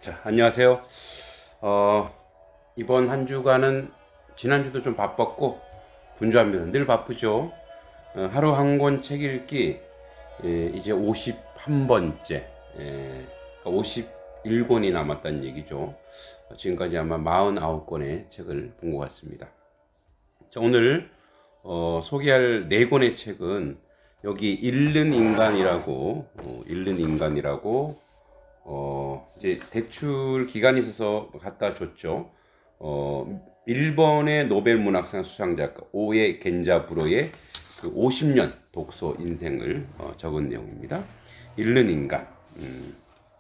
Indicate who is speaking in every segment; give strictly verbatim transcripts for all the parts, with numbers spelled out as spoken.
Speaker 1: 자, 안녕하세요. 어, 이번 한 주간은 지난주도 좀 바빴고 분주합니다. 늘 바쁘죠. 어, 하루 한 권 책 읽기, 예, 이제 오십일 번째, 예, 오십일 권이 남았다는 얘기죠. 어, 지금까지 아마 사십구 권의 책을 본 것 같습니다. 자, 오늘 어, 소개할 네 권의 책은 여기 잃는 인간이라고 어, 잃는 인간이라고 어, 이제 대출 기간이 있어서 갖다 줬죠. 어, 일본의 노벨 문학상 수상작가 오에 겐자부로의 그 오십 년 독서 인생을 어, 적은 내용입니다. 잃는 인간. 음,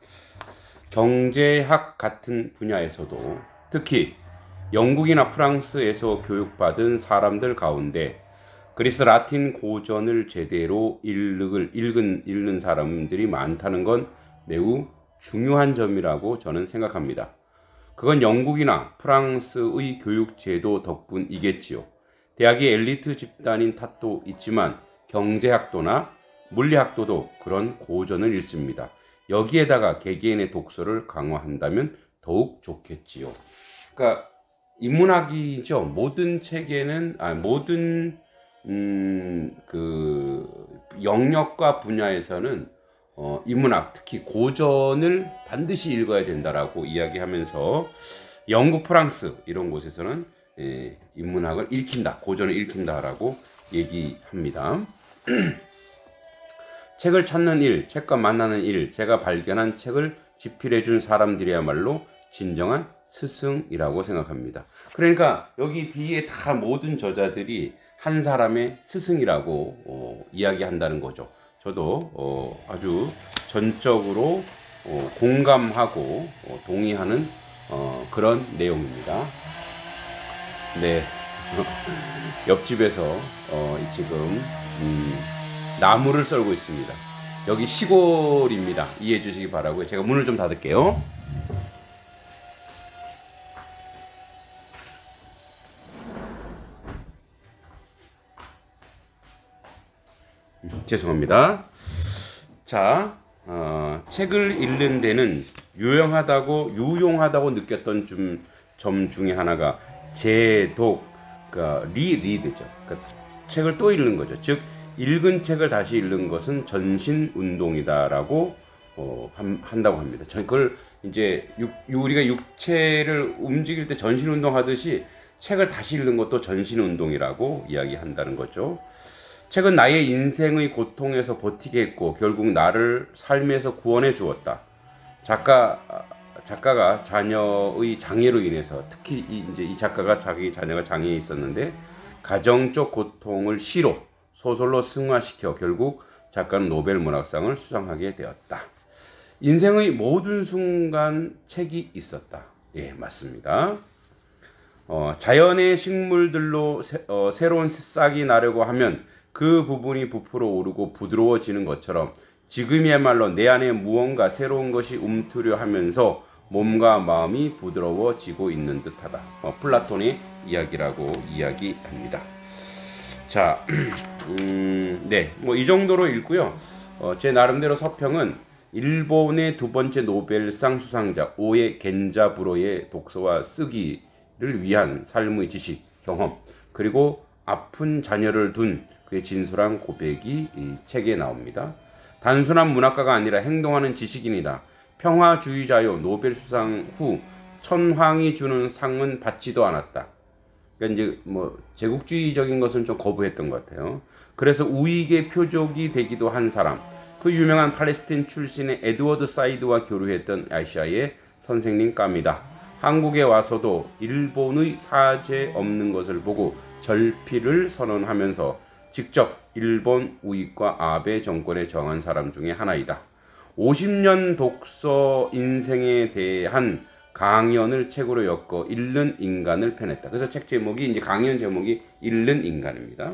Speaker 1: 경제학 같은 분야에서도 특히 영국이나 프랑스에서 교육받은 사람들 가운데 그리스 라틴 고전을 제대로 읽은, 읽은, 읽는 사람들이 많다는 건 매우 중요한 점이라고 저는 생각합니다. 그건 영국이나 프랑스의 교육제도 덕분이겠지요. 대학의 엘리트 집단인 탓도 있지만 경제학도나 물리학도도 그런 고전을 읽습니다. 여기에다가 개개인의 독서를 강화한다면 더욱 좋겠지요. 그러니까 인문학이죠. 모든 책에는 아 모든 음, 그 영역과 분야에서는 어, 인문학, 특히 고전을 반드시 읽어야 된다라고 이야기하면서 영국, 프랑스 이런 곳에서는 예, 인문학을 읽힌다, 고전을 읽힌다라고 얘기합니다. 책을 찾는 일, 책과 만나는 일, 제가 발견한 책을 집필해 준 사람들이야말로 진정한 스승이라고 생각합니다. 그러니까 여기 뒤에 다 모든 저자들이 한 사람의 스승이라고 어, 이야기한다는 거죠. 저도 어, 아주 전적으로 어, 공감하고 어, 동의하는 어, 그런 내용입니다. 네, 옆집에서 어, 지금 음, 나무를 썰고 있습니다. 여기 시골입니다. 이해해 주시기 바라고요. 제가 문을 좀 닫을게요. 죄송합니다. 자, 어, 책을 읽는 데는 유용하다고 유용하다고 느꼈던 좀, 점 중에 하나가 재독, 그러니까 리리드죠. 그러니까 책을 또 읽는 거죠. 즉 읽은 책을 다시 읽는 것은 전신 운동이다라고 어, 한, 한다고 합니다. 그걸 이제 육, 우리가 육체를 움직일 때 전신 운동하듯이 책을 다시 읽는 것도 전신 운동이라고 이야기한다는 거죠. 책은 나의 인생의 고통에서 버티게 했고 결국 나를 삶에서 구원해 주었다. 작가 작가가 자녀의 장애로 인해서 특히 이, 이제 이 작가가 자기 자녀가 장애에 있었는데 가정적 고통을 시로 소설로 승화시켜 결국 작가는 노벨 문학상을 수상하게 되었다. 인생의 모든 순간 책이 있었다. 예, 맞습니다. 어, 자연의 식물들로 새, 어, 새로운 싹이 나려고 하면 그 부분이 부풀어 오르고 부드러워지는 것처럼 지금이야말로 내 안에 무언가 새로운 것이 움트려 하면서 몸과 마음이 부드러워지고 있는 듯하다. 어, 플라톤의 이야기라고 이야기합니다. 자, 음, 네, 뭐 이 정도로 읽고요. 어, 제 나름대로 서평은 일본의 두 번째 노벨상 수상자 오에 겐자부로의 독서와 쓰기를 위한 삶의 지식, 경험, 그리고 아픈 자녀를 둔 그의 진솔한 고백이 이 책에 나옵니다. 단순한 문학가가 아니라 행동하는 지식인이다. 평화주의자요. 노벨 수상 후 천황이 주는 상은 받지도 않았다. 그러니까 이제 뭐 제국주의적인 것은 좀 거부했던 것 같아요. 그래서 우익의 표적이 되기도 한 사람. 그 유명한 팔레스틴 출신의 에드워드 사이드와 교류했던 아시아의 선생님 까미다. 한국에 와서도 일본의 사죄 없는 것을 보고 절필을 선언하면서 직접 일본 우익과 아베 정권에 저항한 사람 중에 하나이다. 오십 년 독서 인생에 대한 강연을 책으로 엮어 잃는 인간을 펴냈다. 그래서 책 제목이 이제 강연 제목이 잃는 인간입니다.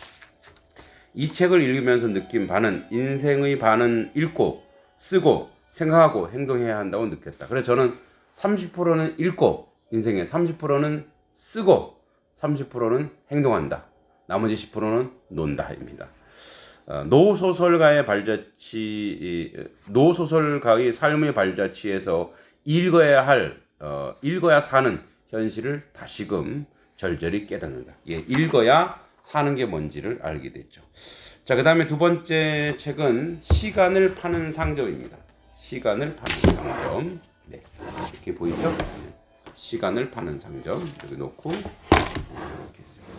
Speaker 1: 이 책을 읽으면서 느낀 바는 인생의 반은 읽고 쓰고 생각하고 행동해야 한다고 느꼈다. 그래서 저는 삼십 퍼센트는 읽고 인생의 삼십 퍼센트는 쓰고 삼십 퍼센트는 행동한다. 나머지 십 퍼센트는 논다입니다. 어, 노소설가의 발자취, 노소설가의 삶의 발자취에서 읽어야 할, 어, 읽어야 사는 현실을 다시금 절절히 깨닫는다. 예, 읽어야 사는 게 뭔지를 알게 됐죠. 자, 그 다음에 두 번째 책은 시간을 파는 상점입니다. 시간을 파는 상점. 네, 이렇게 보이죠? 네. 시간을 파는 상점. 여기 놓고 이렇게 했습니다.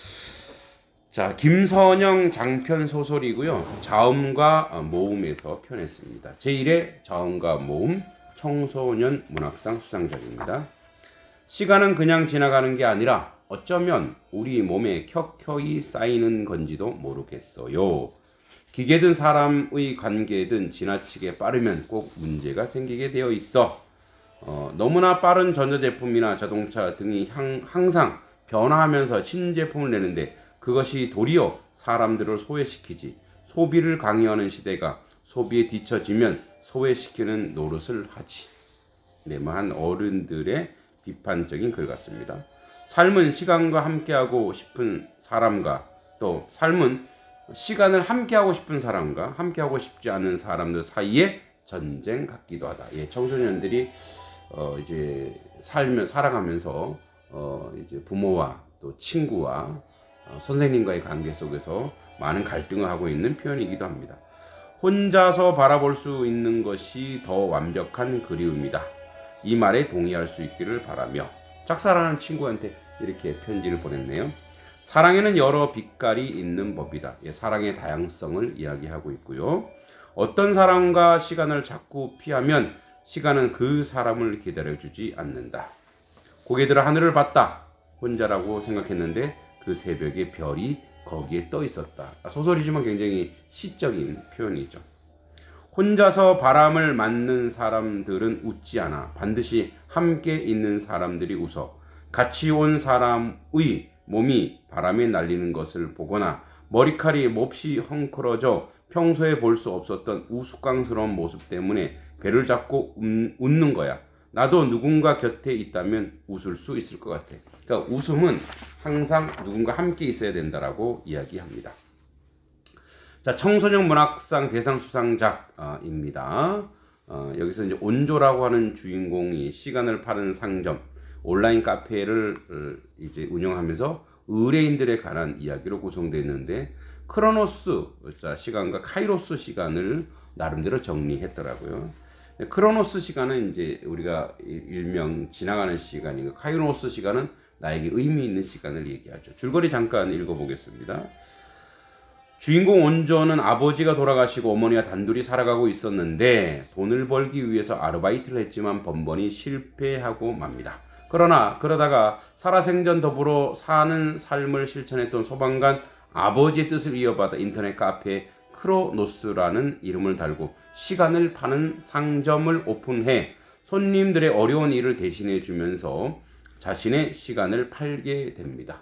Speaker 1: 자, 김선영 장편 소설이고요. 자음과 모음에서 편했습니다. 제일의 자음과 모음 청소년 문학상 수상작입니다. 시간은 그냥 지나가는 게 아니라 어쩌면 우리 몸에 켜켜이 쌓이는 건지도 모르겠어요. 기계든 사람의 관계든 지나치게 빠르면 꼭 문제가 생기게 되어 있어. 어, 너무나 빠른 전자제품이나 자동차 등이 향, 항상 변화하면서 신제품을 내는데 그것이 도리어 사람들을 소외시키지. 소비를 강요하는 시대가 소비에 뒤처지면 소외시키는 노릇을 하지. 네, 한 어른들의 비판적인 글 같습니다. 삶은 시간과 함께하고 싶은 사람과 또 삶은 시간을 함께하고 싶은 사람과 함께하고 싶지 않은 사람들 사이의 전쟁 같기도 하다. 예, 청소년들이 어 이제 살면 살아가면서 어 이제 부모와 또 친구와 어 선생님과의 관계 속에서 많은 갈등을 하고 있는 표현이기도 합니다. 혼자서 바라볼 수 있는 것이 더 완벽한 그리움이다. 이 말에 동의할 수 있기를 바라며 짝사랑하는 친구한테 이렇게 편지를 보냈네요. 사랑에는 여러 빛깔이 있는 법이다. 예, 사랑의 다양성을 이야기하고 있고요. 어떤 사람과 시간을 자꾸 피하면 시간은 그 사람을 기다려주지 않는다. 고개 들어 하늘을 봤다. 혼자라고 생각했는데 그 새벽에 별이 거기에 떠 있었다. 소설이지만 굉장히 시적인 표현이죠. 혼자서 바람을 맞는 사람들은 웃지 않아. 반드시 함께 있는 사람들이 웃어. 같이 온 사람의 몸이 바람에 날리는 것을 보거나 머리칼이 몹시 헝클어져 평소에 볼 수 없었던 우스꽝스러운 모습 때문에 배를 잡고 음, 웃는 거야. 나도 누군가 곁에 있다면 웃을 수 있을 것 같아. 그러니까 웃음은 항상 누군가 함께 있어야 된다라고 이야기합니다. 자, 청소년 문학상 대상 수상작입니다. 어, 여기서 이제 온조라고 하는 주인공이 시간을 파는 상점, 온라인 카페를 이제 운영하면서 의뢰인들에 관한 이야기로 구성되어 있는데 크로노스, 자, 시간과 카이로스 시간을 나름대로 정리했더라고요. 크로노스 시간은 이제 우리가 일명 지나가는 시간이고 카이로스 시간은 나에게 의미 있는 시간을 얘기하죠. 줄거리 잠깐 읽어보겠습니다. 주인공 온조는 아버지가 돌아가시고 어머니와 단둘이 살아가고 있었는데 돈을 벌기 위해서 아르바이트를 했지만 번번이 실패하고 맙니다. 그러나 그러다가 살아생전 더불어 사는 삶을 실천했던 소방관 아버지의 뜻을 이어받아 인터넷 카페에 크로노스라는 이름을 달고 시간을 파는 상점을 오픈해 손님들의 어려운 일을 대신해 주면서 자신의 시간을 팔게 됩니다.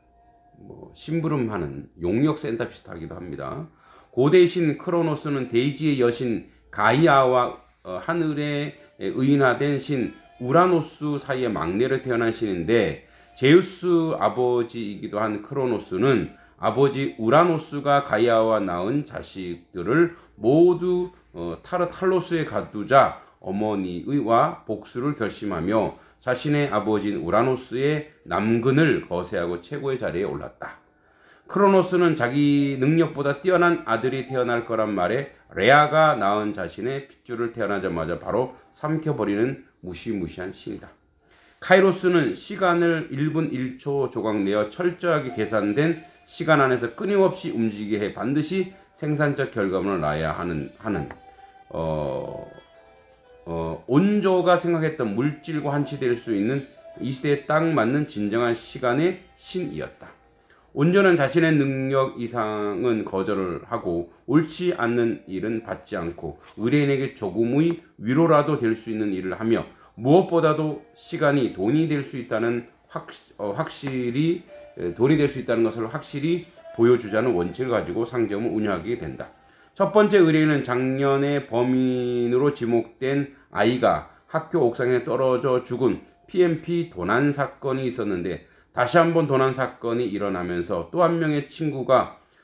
Speaker 1: 뭐 심부름하는 용역센터 비슷하기도 합니다. 고대의 신 크로노스는 대지의 여신 가이아와 어, 하늘에 의인화된 신 우라노스 사이에 막내로 태어난 신인데 제우스 아버지이기도 한 크로노스는 아버지 우라노스가 가이아와 낳은 자식들을 모두 어, 타르탈로스에 가두자 어머니와 복수를 결심하며 자신의 아버지인 우라노스의 남근을 거세하고 최고의 자리에 올랐다. 크로노스는 자기 능력보다 뛰어난 아들이 태어날 거란 말에 레아가 낳은 자신의 핏줄을 태어나자마자 바로 삼켜버리는 무시무시한 신이다. 카이로스는 시간을 일 분 일 초 조각내어 철저하게 계산된 시간 안에서 끊임없이 움직이게 해 반드시 생산적 결과물을 낳아야 하는, 하는 어, 어, 온조가 생각했던 물질과 한치될 수 있는 이 시대에 딱 맞는 진정한 시간의 신이었다. 온조는 자신의 능력 이상은 거절을 하고 옳지 않는 일은 받지 않고 의뢰인에게 조금의 위로라도 될 수 있는 일을 하며 무엇보다도 시간이 돈이 될 수 있다는 확, 어, 확실히 돈이 될 수 있다는 것을 확실히 보여주자는 원칙을 가지고 상점을 운영하게 된다. 첫 번째 의뢰인은 작년에 범인으로 지목된 아이가 학교 옥상에 떨어져 죽은 피엠피 도난 사건이 있었는데 다시 한번 도난 사건이 일어나면서 또 한 명의 친구가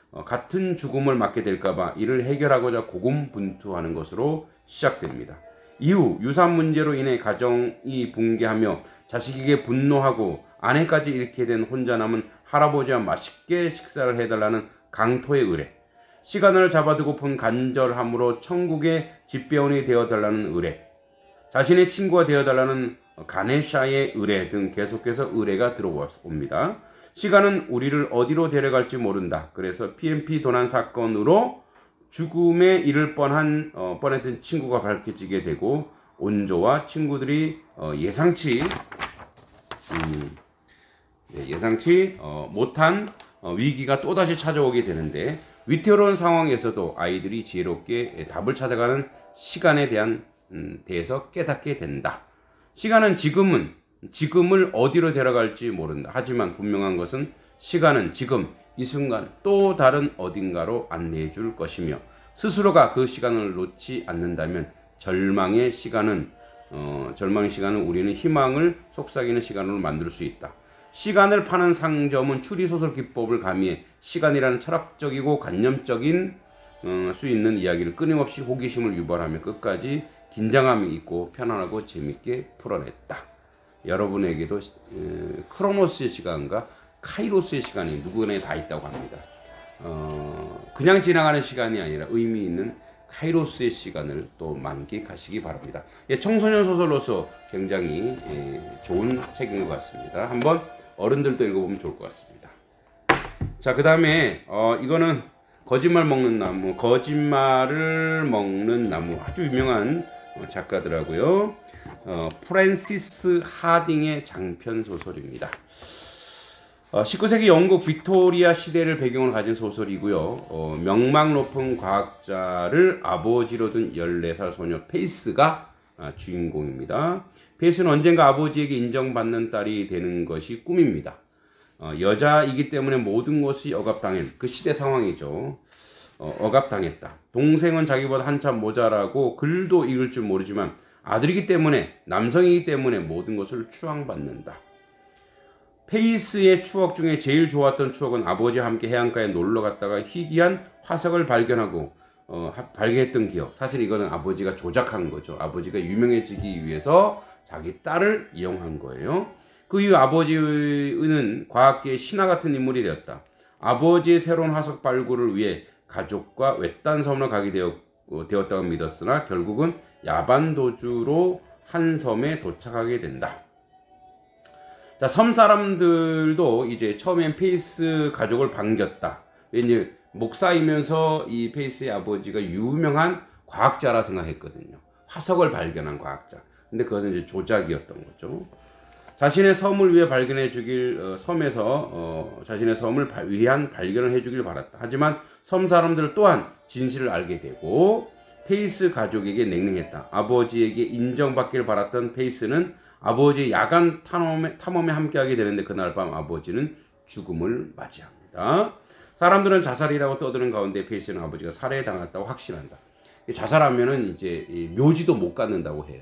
Speaker 1: 어, 같은 죽음을 맞게 될까봐 이를 해결하고자 고군분투하는 것으로 시작됩니다. 이후 유산 문제로 인해 가정이 붕괴하며 자식에게 분노하고 아내까지 잃게 된 혼자 남은 할아버지와 맛있게 식사를 해달라는 강토의 의뢰, 시간을 잡아두고픈 간절함으로 천국의 집배원이 되어달라는 의뢰, 자신의 친구가 되어달라는 가네샤의 의뢰 등 계속해서 의뢰가 들어옵니다. 시간은 우리를 어디로 데려갈지 모른다. 그래서 피엠피 도난 사건으로 죽음에 이를 뻔한 어, 뻔했던 친구가 밝혀지게 되고 온조와 친구들이 어, 예상치 음, 네, 예상치 어, 못한 어, 위기가 또다시 찾아오게 되는데 위태로운 상황에서도 아이들이 지혜롭게 답을 찾아가는 시간에 대한 음, 대해서 깨닫게 된다. 시간은 지금은 지금을 어디로 데려갈지 모른다. 하지만 분명한 것은 시간은 지금 이 순간 또 다른 어딘가로 안내해 줄 것이며 스스로가 그 시간을 놓지 않는다면 절망의 시간은 어, 절망의 시간은 우리는 희망을 속삭이는 시간으로 만들 수 있다. 시간을 파는 상점은 추리소설 기법을 가미해 시간이라는 철학적이고 관념적인 어, 수 있는 이야기를 끊임없이 호기심을 유발하며 끝까지 긴장감이 있고 편안하고 재밌게 풀어냈다. 여러분에게도 에, 크로노스의 시간과 카이로스의 시간이 누구나 다 있다고 합니다. 어, 그냥 지나가는 시간이 아니라 의미 있는 카이로스의 시간을 또 만끽하시기 바랍니다. 예, 청소년 소설로서 굉장히 예, 좋은 책인 것 같습니다. 한번 어른들도 읽어보면 좋을 것 같습니다. 자, 그 다음에 어, 이거는 거짓말 먹는 나무, 거짓말을 먹는 나무, 아주 유명한 어, 작가더라고요. 어, 프랜시스 하딩의 장편 소설입니다. 어, 십구 세기 영국 빅토리아 시대를 배경으로 가진 소설이고요. 어, 명망 높은 과학자를 아버지로 둔 열네 살 소녀 페이스가 아, 주인공입니다. 페이스는 언젠가 아버지에게 인정받는 딸이 되는 것이 꿈입니다. 어, 여자이기 때문에 모든 것이 억압당한 그 시대 상황이죠. 어, 억압당했다. 동생은 자기보다 한참 모자라고 글도 읽을 줄 모르지만 아들이기 때문에, 남성이기 때문에 모든 것을 추앙받는다. 페이스의 추억 중에 제일 좋았던 추억은 아버지와 함께 해안가에 놀러 갔다가 희귀한 화석을 발견하고 어, 발견했던 기억. 사실 이거는 아버지가 조작한 거죠. 아버지가 유명해지기 위해서 자기 딸을 이용한 거예요. 그 이후 아버지는 과학계의 신화 같은 인물이 되었다. 아버지의 새로운 화석 발굴을 위해 가족과 외딴 섬을 가게 되었, 어, 되었다고 믿었으나 결국은 야반 도주로 한 섬에 도착하게 된다. 자, 섬 사람들도 이제 처음엔 페이스 가족을 반겼다. 왜냐면 목사이면서 이 페이스의 아버지가 유명한 과학자라 생각했거든요. 화석을 발견한 과학자. 근데 그것은 이제 조작이었던 거죠. 자신의 섬을 위해 발견해 주길, 어, 섬에서 어, 자신의 섬을 바, 위한 발견을 해 주길 바랐다. 하지만 섬 사람들 또한 진실을 알게 되고 페이스 가족에게 냉랭했다. 아버지에게 인정받기를 바랐던 페이스는 아버지의 야간 탐험에, 탐험에 함께하게 되는데 그날 밤 아버지는 죽음을 맞이합니다. 사람들은 자살이라고 떠드는 가운데 페이스는 아버지가 살해당했다고 확신한다. 자살하면은 이제 묘지도 못 갖는다고 해요.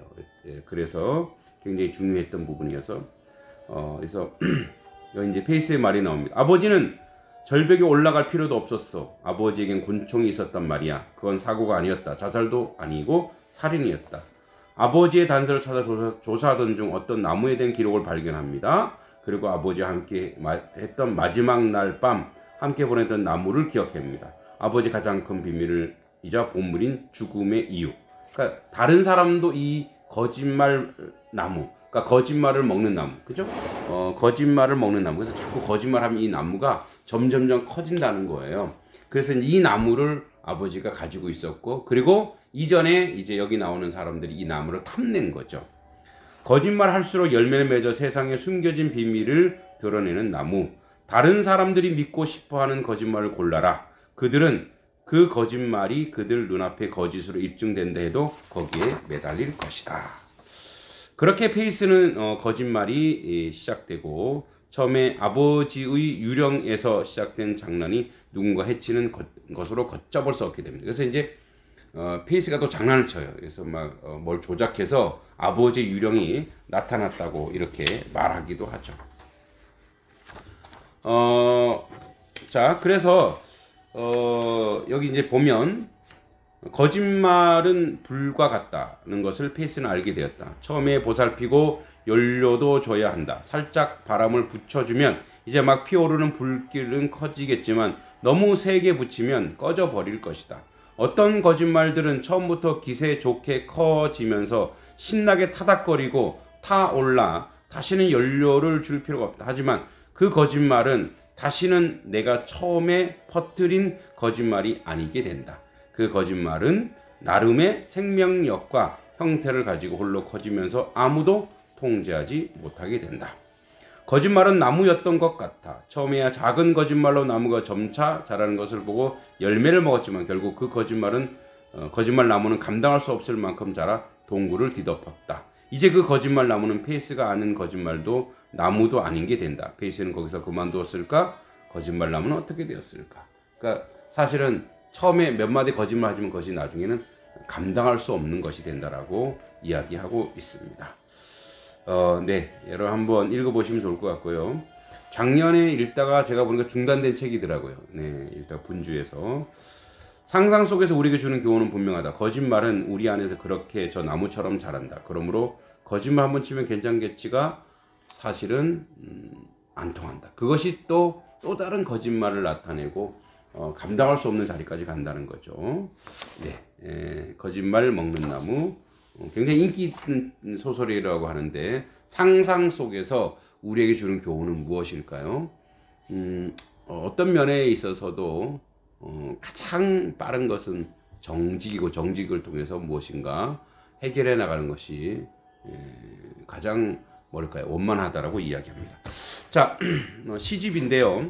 Speaker 1: 그래서 굉장히 중요했던 부분이어서 어, 그래서 여기 이제 페이스의 말이 나옵니다. 아버지는 절벽에 올라갈 필요도 없었어. 아버지에겐 곤충이 있었단 말이야. 그건 사고가 아니었다. 자살도 아니고 살인이었다. 아버지의 단서를 찾아 조사, 조사하던 중 어떤 나무에 대한 기록을 발견합니다. 그리고 아버지와 함께 마, 했던 마지막 날 밤 함께 보냈던 나무를 기억합니다. 아버지 가장 큰 비밀이자 보물인 죽음의 이유. 그러니까 다른 사람도 이 거짓말 나무, 그러니까 거짓말을 먹는 나무, 그죠? 어, 거짓말을 먹는 나무. 그래서 자꾸 거짓말하면 이 나무가 점점점 커진다는 거예요. 그래서 이 나무를 아버지가 가지고 있었고, 그리고 이전에 이제 여기 나오는 사람들이 이 나무를 탐낸 거죠. 거짓말 할수록 열매를 맺어 세상에 숨겨진 비밀을 드러내는 나무. 다른 사람들이 믿고 싶어하는 거짓말을 골라라. 그들은 그 거짓말이 그들 눈앞에 거짓으로 입증된다 해도 거기에 매달릴 것이다. 그렇게 페이스는 어, 거짓말이 시작되고 처음에 아버지의 유령에서 시작된 장난이 누군가 해치는 것, 것으로 걷잡을 수 없게 됩니다. 그래서 이제 어, 페이스가 또 장난을 쳐요. 그래서 막 뭘 어, 조작해서 아버지의 유령이 나타났다고 이렇게 말하기도 하죠. 어, 자, 그래서 어, 여기 이제 보면 거짓말은 불과 같다는 것을 페이스는 알게 되었다. 처음에 보살피고 연료도 줘야 한다. 살짝 바람을 붙여주면 이제 막 피어오르는 불길은 커지겠지만 너무 세게 붙이면 꺼져버릴 것이다. 어떤 거짓말들은 처음부터 기세 좋게 커지면서 신나게 타닥거리고 타올라 다시는 연료를 줄 필요가 없다. 하지만 그 거짓말은 다시는 내가 처음에 퍼뜨린 거짓말이 아니게 된다. 그 거짓말은 나름의 생명력과 형태를 가지고 홀로 커지면서 아무도 통제하지 못하게 된다. 거짓말은 나무였던 것 같아. 처음에야 작은 거짓말로 나무가 점차 자라는 것을 보고 열매를 먹었지만 결국 그 거짓말은 어, 거짓말 나무는 감당할 수 없을 만큼 자라 동굴을 뒤덮었다. 이제 그 거짓말 나무는 페이스가 아는 거짓말도 나무도 아닌 게 된다. 페이스는 거기서 그만두었을까? 거짓말 나무는 어떻게 되었을까? 그러니까 사실은 처음에 몇 마디 거짓말 하지만 그것이 나중에는 감당할 수 없는 것이 된다라고 이야기하고 있습니다. 어, 네, 여러분 한번 읽어보시면 좋을 것 같고요. 작년에 읽다가 제가 보니까 중단된 책이더라고요. 네, 읽다가 분주해서. 상상 속에서 우리에게 주는 교훈은 분명하다. 거짓말은 우리 안에서 그렇게 저 나무처럼 자란다. 그러므로 거짓말 한번 치면 괜찮겠지가 사실은 음, 안 통한다. 그것이 또, 또 다른 거짓말을 나타내고 어, 감당할 수 없는 자리까지 간다는 거죠. 네, 에, 거짓말 먹는 나무. 어, 굉장히 인기 있는 소설이라고 하는데 상상 속에서 우리에게 주는 교훈은 무엇일까요? 음, 어, 어떤 면에 있어서도 어, 가장 빠른 것은 정직이고 정직을 통해서 무엇인가 해결해 나가는 것이 에, 가장 뭐랄까요 원만하다라고 이야기합니다. 자, 어, 시집인데요.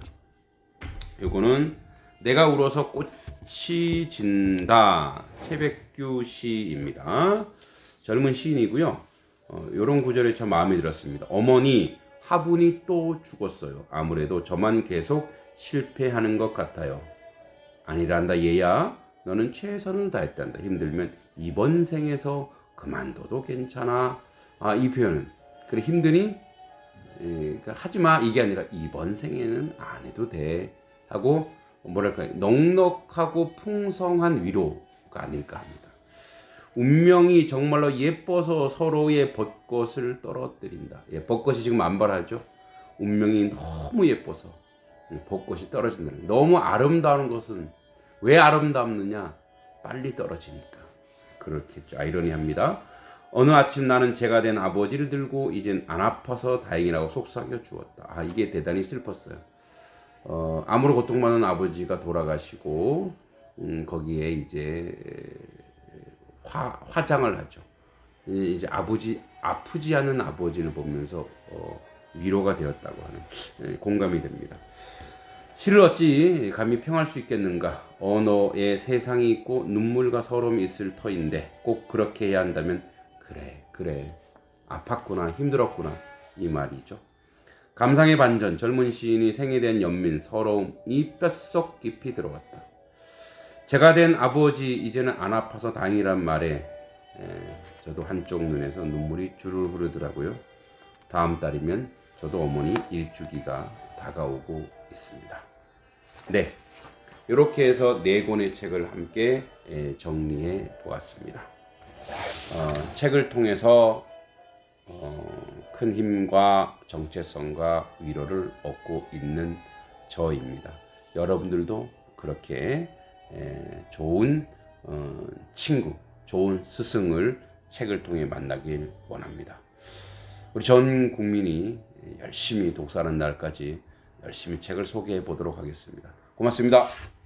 Speaker 1: 요거는 내가 울어서 꽃이 진다 채백규 시입니다. 젊은 시인이고요. 어, 요런 구절이 참 마음에 들었습니다. 어머니 화분이 또 죽었어요. 아무래도 저만 계속 실패하는 것 같아요. 아니란다 얘야. 너는 최선을 다했단다. 힘들면 이번 생에서 그만둬도 괜찮아. 아, 이 표현은 그래 힘드니? 에, 하지마 이게 아니라 이번 생에는 안 해도 돼 하고 뭐랄까요 넉넉하고 풍성한 위로가 아닐까 합니다. 운명이 정말로 예뻐서 서로의 벚꽃을 떨어뜨린다. 예, 벚꽃이 지금 만발하죠. 운명이 너무 예뻐서 벚꽃이 떨어진다. 너무 아름다운 것은 왜 아름답느냐? 빨리 떨어지니까. 그렇겠죠. 아이러니합니다. 어느 아침 나는 제가 된 아버지를 들고 이젠 안 아파서 다행이라고 속삭여 주었다. 아, 이게 대단히 슬펐어요. 어, 아무런 고통받는 아버지가 돌아가시고 음, 거기에 이제 화, 화장을 하죠. 이제 아버지 아프지 않은 아버지를 보면서 어, 위로가 되었다고 하는 예, 공감이 됩니다. 시를 어찌 감히 평할 수 있겠는가? 언어에 세상이 있고 눈물과 서러움이 있을 터인데 꼭 그렇게 해야 한다면 그래 그래 아팠구나 힘들었구나 이 말이죠. 감상의 반전, 젊은 시인이 생에 대한 연민, 서러움이 뼛속 깊이 들어왔다. 제가 된 아버지 이제는 안 아파서 다행이란 말에 에, 저도 한쪽 눈에서 눈물이 주르르 흐르더라고요. 다음 달이면 저도 어머니 일주기가 다가오고 있습니다. 네, 이렇게 해서 네 권의 책을 함께 에, 정리해 보았습니다. 어, 책을 통해서 어, 큰 힘과 정체성과 위로를 얻고 있는 저입니다. 여러분들도 그렇게 에, 좋은 어, 친구, 좋은 스승을 책을 통해 만나길 원합니다. 우리 전 국민이 열심히 독서하는 날까지 열심히 책을 소개해 보도록 하겠습니다. 고맙습니다.